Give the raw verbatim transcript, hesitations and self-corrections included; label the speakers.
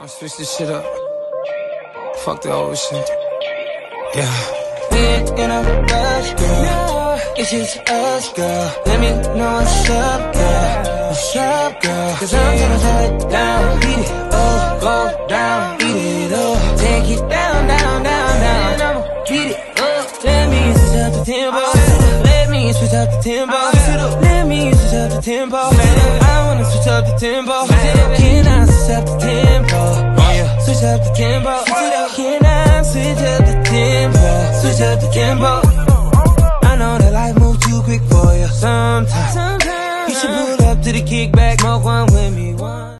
Speaker 1: Switch this shit up. Fuck the old shit. Yeah.
Speaker 2: We ain't in a rush, girl. No, it's just us, girl. Let me know what's up, girl. What's up, girl? Cause I'm gonna slow it down, beat it up, go down, beat it up, take it down, down, down, down. And I'ma beat it up. Let me switch up the tempo. Let me switch up the tempo. Let me switch up the tempo. I wanna switch up the tempo. Can I switch up the tempo? Switch up the tempo. Can I switch up the tempo? Switch up the tempo. I know that life moves too quick for you sometimes. You should pull up to the kickback, smoke one with me. One.